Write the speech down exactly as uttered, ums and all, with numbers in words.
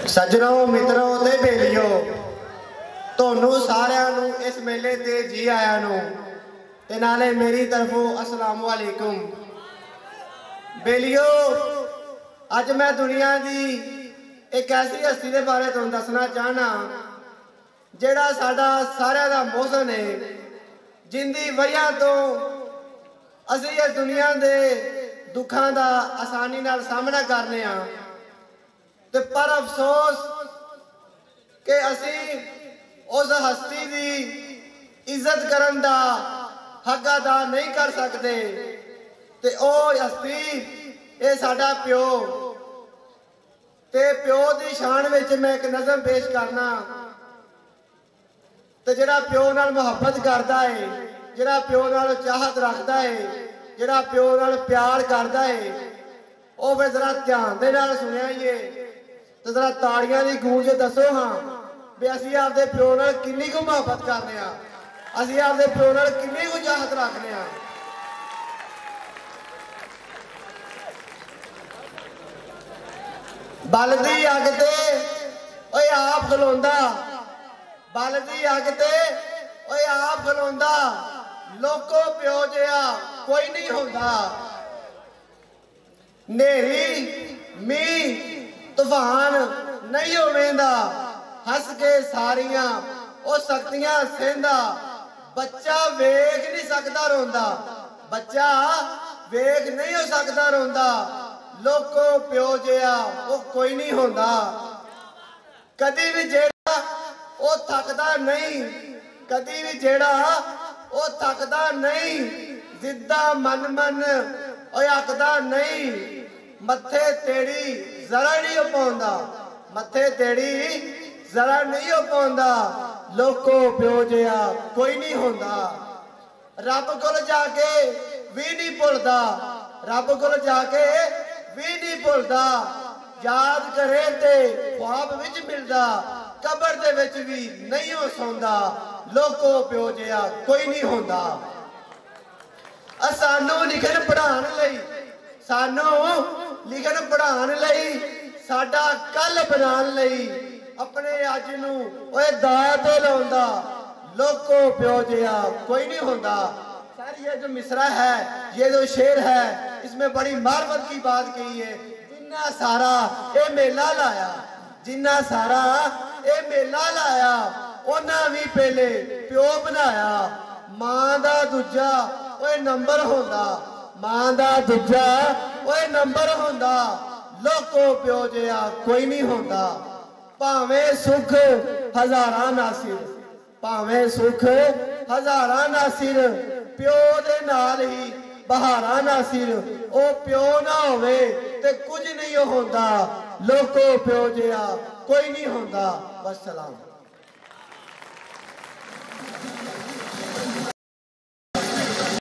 सज्जनों मित्रों ते बेलियो ਤੁਹਾਨੂੰ ਸਾਰਿਆਂ ਨੂੰ ਇਸ ਮੇਲੇ ਤੇ ਜੀ ਆਇਆਂ ਨੂੰ ਤੇ ਨਾਲੇ ਮੇਰੀ ਤਰਫੋਂ अस्सलाम वालेकुम। बेलियो ਅੱਜ मैं दुनिया की एक ऐसी हस्ती के बारे तुहानूं दसना चाहना ਜਿਹੜਾ ਸਾਡਾ ਸਾਰਿਆਂ ਦਾ ਮੋਹਸਨ है, जिंदी वजह तो ਅਸੀਂ इस दुनिया के दुखों का आसानी नाल सामना करने आ ते पर अफसोस कि असी उस हस्ती की इज्जत करन दा हक अदा नहीं कर सकते। ते ओ हस्ती ये साडा प्यो ते प्यो की शान विच मैं एक नज़म पेश करना ते जिहड़ा प्यो नाल मुहब्बत करता है, जिहड़ा प्यो नाल चाहत रखता है, जिहड़ा प्यो नाल प्यार करता है, वो फिर जरा ध्यान दे नाल सुनिए तो जरा ताड़ियां दी गूंज दसो हाँ भी असीं आपदे प्यो नाल किन्नी कु मुहब्बत करने आ, असीं आपदे प्यो नाल किन्नी कु चाहत रखने आ। बल दी अग ते ओए आप खलोंदा, बल दी अग ते ओए आप खलोंदा, लोको प्यो जिहा कोई नहीं होंदा। नेरी मीह तूफान नहीं होवेंदा, हस के सारियां ओ शक्तियां सेंदा। बच्चा वेख नहीं सकता रोंदा, बच्चा वेख नहीं हो सकता रोंदा, लोको प्यो जिहा ओ कोई नहीं होंदा। कदी भी जेड़ा ओ थकदा नहीं, कदी भी जेड़ा ओ थकदा नहीं, जिद्दा मन मन ओ अकदा नहीं, मथे तेड़ी जरा नहीं हो पाउंदा, मथे तेड़ी जरा नहीं हो पाउंदा, लोको प्यो जिहा कोई नहीं होंदा। रब कोल जाके भी नहीं भुलदा, रब कोल जाके भी नहीं भुलदा, याद करे ते ख्वाब विच मिलदा, कबर दे विच भी नहीं हो सौंदा, लोको प्यो जिहा कोई नहीं होंदा। सानू लिखन पढ़ाण लई, सानू लिखन पढ़ाण लई, साडा कल बनाण लई, अपने अज नूं ओए दाऽ ते लाउंदा, लोको प्यो जिहा कोई नहीं होंदा। सर ये जो मिसरा है, ये जो शेर है, इसमें बड़ी मार्फत की बात कही है। जिन्ना सारा ये मेला लाया, जिन्ना सारा ये मेला लाया, उन्हां भी पहले प्यो बनाया। मां दा दूजा ओए नंबर होंदा, मां दा दूजा ओए नंबर होंदा, लोको प्यो जिहा कोई नहीं होंदा। भावें सुख हजारां नासिर, भावें सुख हजारां नासिर, प्यो दे नाल ही बहारां नासिर। ओ प्यो ना होवे ते कुछ नहीं होंदा, लोको प्यो जिहा कोई नहीं होंदा। वस्सलाम।